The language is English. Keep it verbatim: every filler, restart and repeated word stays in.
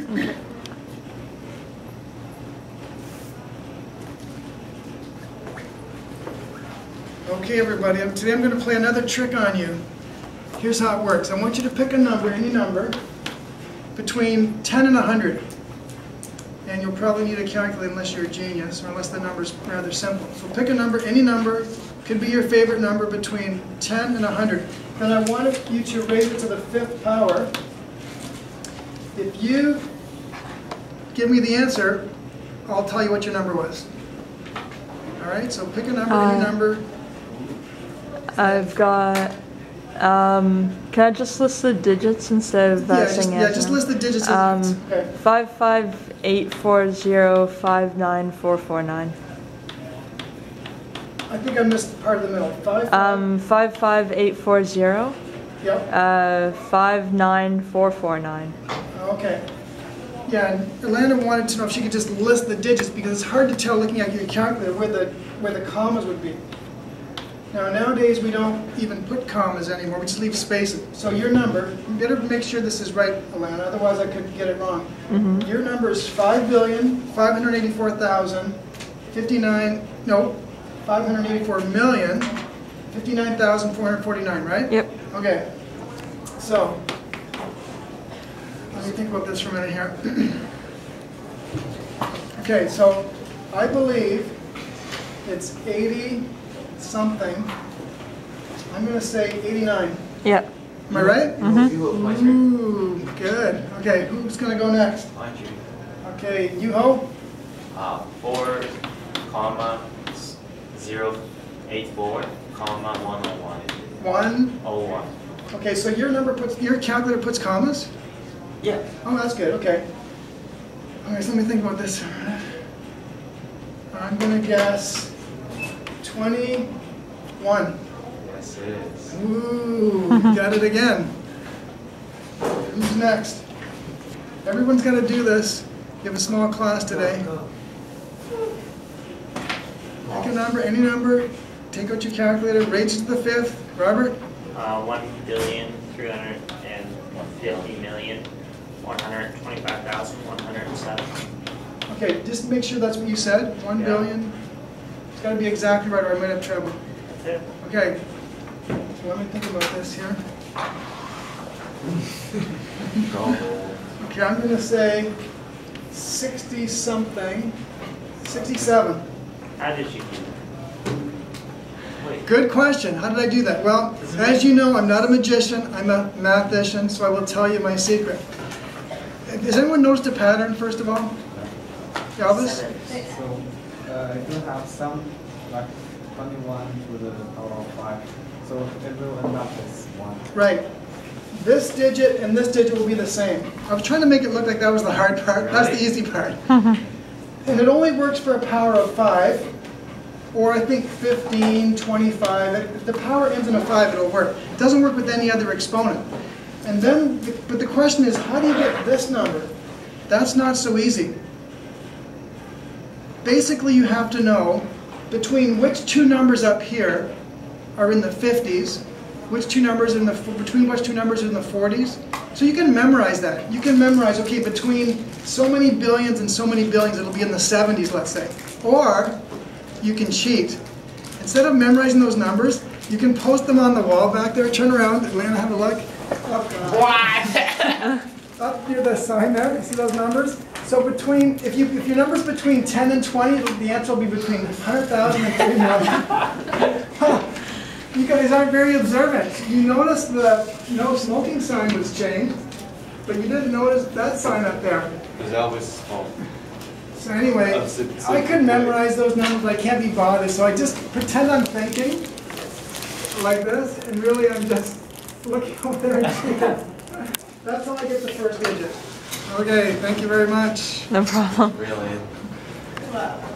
Okay. Okay, everybody, today I'm going to play another trick on you. Here's how it works. I want you to pick a number, any number, between ten and one hundred. And you'll probably need a calculator unless you're a genius, or unless the number's rather simple. So pick a number, any number, could be your favorite number, between ten and one hundred. And I wanted you to raise it to the fifth power. If you give me the answer, I'll tell you what your number was. All right, so pick a number, uh, any number. I've got, um, can I just list the digits instead of uh, yeah, saying just, yeah, just list the digits. Um, okay. five five eight four zero five nine four four nine. I think I missed part of the middle. Five. five. Um, five five eight four zero. Yep. Uh, five nine four four nine. Okay. Yeah, and Alana wanted to know if she could just list the digits because it's hard to tell looking at your calculator where the where the commas would be. Now nowadays we don't even put commas anymore, we just leave spaces. So your number, you better make sure this is right, Alana, otherwise I could get it wrong. Mm-hmm. Your number is five billion five hundred eighty-four thousand fifty-nine, no, five hundred eighty-four million fifty-nine thousand four hundred forty-nine, right? Yep. Okay. So let me think about this for a minute here. Okay, so I believe it's eighty something. I'm going to say eighty-nine. Yep. Am I right? Mm-hmm. Ooh, good. Okay, who's going to go next? Okay, Yuho? Uh, four, comma, zero, eight, four, comma, one, oh, one. One. Oh, one. Okay, so your number puts, your calculator puts commas? Yeah. Oh, that's good. Okay. Okay, so let me think about this. I'm going to guess twenty-one. Yes, it is. Ooh, got it again. Who's next? Everyone's got to do this. You have a small class today. Pick a number, any number. Take out your calculator. Raise it to the fifth. Robert? Uh, one billion three hundred and fifty million one hundred twenty-five thousand one hundred seven. Okay, just make sure that's what you said. One yeah. billion. It's got to be exactly right, or I might have trouble. Yeah. Okay. So let me think about this here. Okay, I'm going to say sixty something. sixty-seven. How did you do that? Wait. Good question. How did I do that? Well, as you know, I'm not a magician. I'm a mathician, so I will tell you my secret. Has anyone noticed a pattern, first of all? Elvis? So, uh, if you have some, like twenty-one to the power of five, so it will end up as one. Right. This digit and this digit will be the same. I was trying to make it look like that was the hard part. Really? That's the easy part. And it only works for a power of five, or I think fifteen, twenty-five. If the power ends in a five, it'll work. It doesn't work with any other exponent. And then, but the question is, how do you get this number? That's not so easy. Basically, you have to know between which two numbers up here are in the fifties, which two numbers in the between which two numbers are in the forties. So you can memorize that. You can memorize, okay, between so many billions and so many billions, it'll be in the seventies, let's say. Or you can cheat. Instead of memorizing those numbers, you can post them on the wall back there. Turn around, Atlanta, have a look. Up, uh, up near the sign there, you see those numbers? So between, if you if your number's between ten and twenty, the answer will be between one hundred thousand and three million. Huh. You guys aren't very observant. You noticed the no smoking sign was changed, but you didn't notice that sign up there. Because that was small. So anyway, I could memorize those numbers, but I can't be bothered, so I just pretend I'm thinking like this, and really I'm just looking over there and cheating. That's how I get the first digit. Okay, thank you very much. No problem. Really? Wow.